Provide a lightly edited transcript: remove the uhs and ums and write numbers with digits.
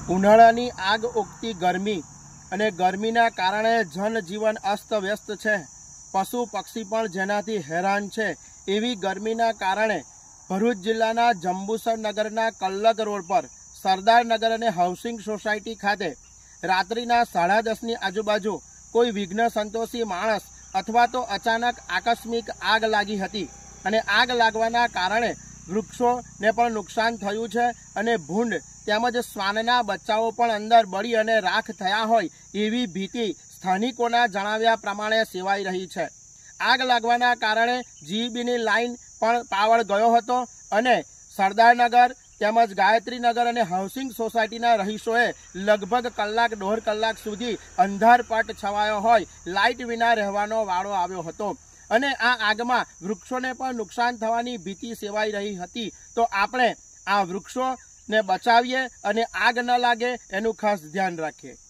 ઉનાળાની આગ ઓગતી ગરમી અને ગરમીના કારણે જનજીવન અસ્તવ્યસ્ત છે। પશુ પક્ષી પણ જેનાથી હેરાન છે। એવી ગરમીના કારણે ભરૂચ જિલ્લાના જંબુસર નગરના કલ્લક રોડ પર સરદારનગર અને હાઉસિંગ સોસાયટી ખાતે રાત્રિના 10:30ની આજુબાજુ કોઈ વિઘ્ન સંતોષી માણસ અથવા તો અચાનક આકસ્મિક આગ લાગી હતી અને આગ લાગવાના કારણે વૃક્ષોને પણ નુકસાન થયું છે અને ભૂંડ તેમજ શ્વાનના બચ્ચાઓ પણ અંદર બળી અને રાખ થયા હોય એવી ભીતિ સ્થાનિકોના જણાવ્યા પ્રમાણે સેવાઈ રહી છે। આગ લાગવાના કારણે જીઈબીની લાઇન પણ પાવર ગયો હતો અને સરદારનગર તેમજ ગાયત્રીનગર અને હાઉસિંગ સોસાયટીના રહીશોએ લગભગ કલાક 1.5 કલાક સુધી અંધારપટ છવાયો હોય લાઇટ વિના રહેવાનો વાળો આવ્યો હતો અને આ આગમાં વૃક્ષોને પણ નુકસાન થવાની ભીતિ સેવાઈ રહી હતી। તો આપણે આ વૃક્ષોને બચાવીએ અને આગ ન લાગે એનું ખાસ ધ્યાન રાખીએ।